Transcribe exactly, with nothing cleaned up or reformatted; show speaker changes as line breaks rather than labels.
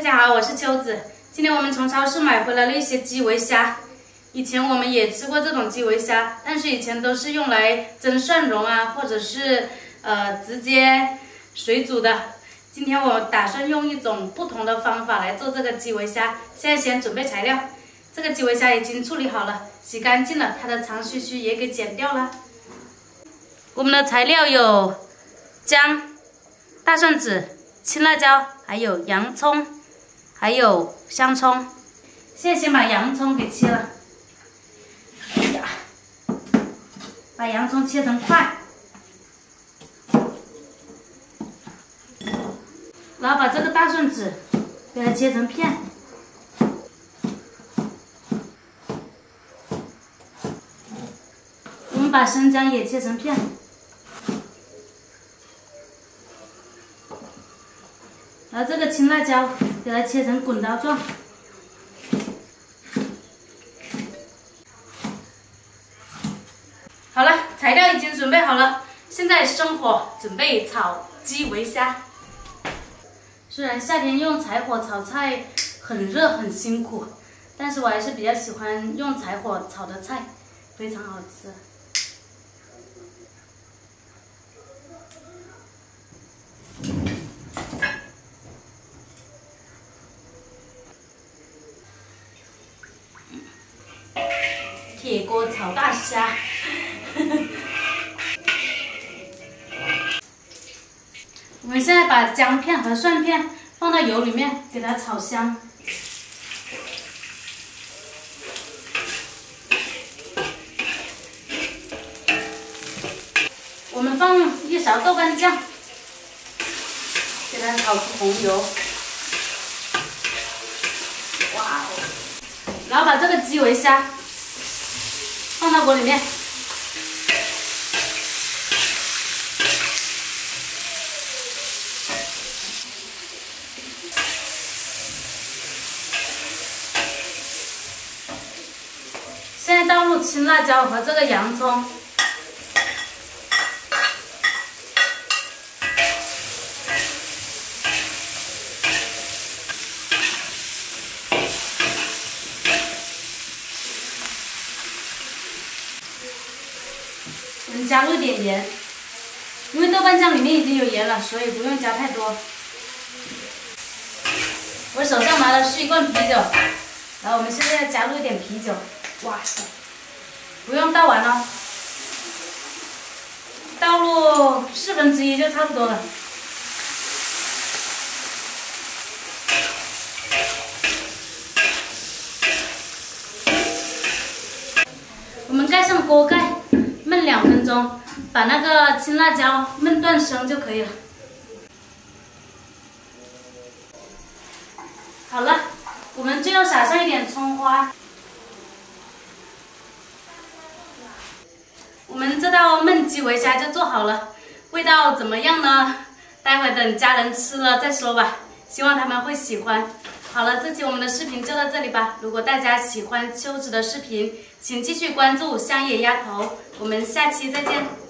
家好，我是秋子。今天我们从超市买回来了一些基围虾。以前我们也吃过这种基围虾，但是以前都是用来蒸蒜蓉啊，或者是呃直接水煮的。今天我打算用一种不同的方法来做这个基围虾。现在先准备材料，这个基围虾已经处理好了，洗干净了，它的长须须也给剪掉了。我们的材料有姜、大蒜子、青辣椒，还有洋葱，还有香葱。现在先把洋葱给切了，哎呀，把洋葱切成块，然后把这个大蒜子给它切成片。我们把生姜也切成片。然后这个青辣椒给它切成滚刀状。好了，材料已经准备好了，现在生火准备炒基围虾。虽然夏天用柴火炒菜很热很辛苦，但是我还是比较喜欢用柴火炒的菜，非常好吃。铁锅炒大虾，我们现在把姜片和蒜片放到油里面，给它炒香。我们放一勺豆瓣酱，给它炒出红油。哇哦！然后把这个基围虾放到锅里面，现在倒入青辣椒和这个洋葱，我们加入一点盐，因为豆瓣酱里面已经有盐了，所以不用加太多。我手上拿的是一罐啤酒，然后我们现在要加入一点啤酒。哇塞，不用倒完哦，倒入四分之一就差不多了。我们盖上锅盖。焖两分钟，把那个青辣椒焖断生就可以了。好了，我们最后撒上一点葱花。我们这道焖基围虾就做好了，味道怎么样呢？待会等家人吃了再说吧，希望他们会喜欢。好了，这期我们的视频就到这里吧。如果大家喜欢秋子的视频，请继续关注香野丫头，我们下期再见。